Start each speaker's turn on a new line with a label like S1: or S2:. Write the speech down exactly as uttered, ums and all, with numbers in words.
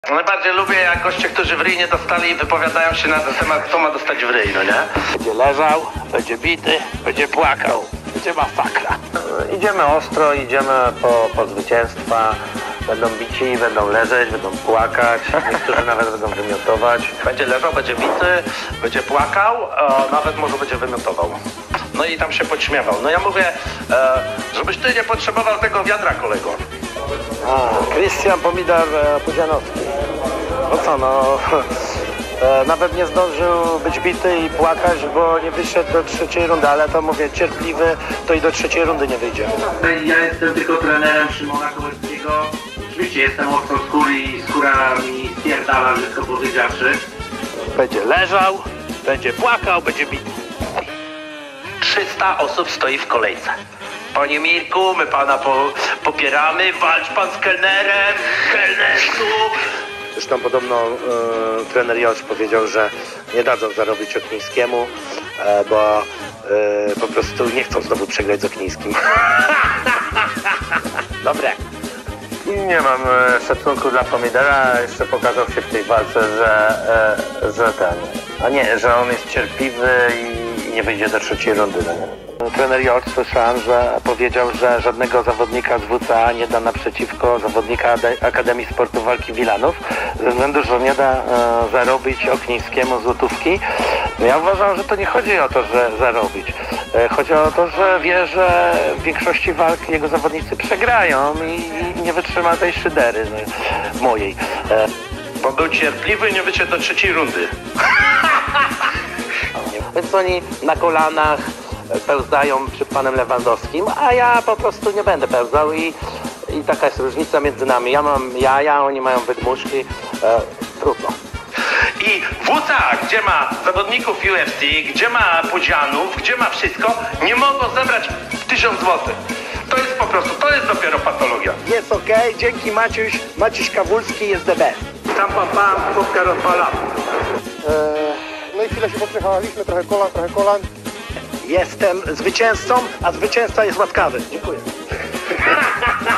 S1: Najbardziej lubię, jak goście, którzy w ryj nie dostali, wypowiadają się na ten temat, kto ma dostać w ryj, no nie?
S2: Będzie leżał, będzie bity, będzie płakał, będzie masakra.
S3: Idziemy ostro, idziemy po, po zwycięstwa. Będą bici, będą leżeć, będą płakać, niektórzy nawet będą wymiotować.
S1: Będzie leżał, będzie bity, będzie płakał, a nawet może będzie wymiotował. No i tam się podśmiewał. No ja mówię, e, żebyś ty nie potrzebował tego wiadra, kolego.
S3: A, Krystian Pomidor e, Pudzianowski. No co, no... E, nawet nie zdążył być bity i płakać, bo nie wyszedł do trzeciej rundy, ale to mówię, cierpliwy, to i do trzeciej rundy nie wyjdzie.
S4: Ja jestem tylko trenerem Szymona Kołeckiego. Oczywiście jestem owcą skóry i skóra mi spierdala, wszystko powiedziawszy.
S2: Będzie leżał, będzie płakał, będzie bity.
S1: trzysta osób stoi w kolejce. Panie Mirku, my pana po, popieramy, walcz pan z kelnerem, kelnerku.
S3: Zresztą podobno e, trener Josz powiedział, że nie dadzą zarobić Oknińskiemu, e, bo e, po prostu nie chcą znowu przegrać z Oknińskim.
S2: Dobre.
S3: Nie mam e, szacunku dla Pomidora, jeszcze pokazał się w tej walce, że, e, że ten, a nie, że on jest cierpliwy i, i nie wyjdzie do trzeciej rundy. No. Trener Josz, słyszałem, że powiedział, że żadnego zawodnika z W C A nie da naprzeciwko zawodnika Akademii Sportu Walki Wilanów, ze względu, że nie da e, zarobić Oknińskiemu złotówki. Ja uważam, że to nie chodzi o to, że zarobić. E, chodzi o to, że wie, że w większości walk jego zawodnicy przegrają i, i nie wytrzyma tej szydery no, mojej. E,
S1: Bo był cierpliwy i nie wyszedł do trzeciej rundy.
S2: Więc oni na kolanach pełzają przed panem Lewandowskim, a ja po prostu nie będę pełzał i, i taka jest różnica między nami. Ja mam jaja, oni mają wydmuszki, e, trudno.
S1: I W C A, gdzie ma zawodników U F C, gdzie ma pudzianów, gdzie ma wszystko, nie mogą zebrać tysiąc złotych. To jest po prostu, to jest dopiero patologia.
S3: Jest okej, okay. Dzięki Maciuś, Maciuś Kawulski jest the best.
S1: Tam pam pam, kubka rozwala.
S5: Eee, no i chwilę się poprzechaliśmy, trochę kolan, trochę kolan.
S3: Jestem zwycięzcą, a zwycięzca jest łaskawy. Dziękuję.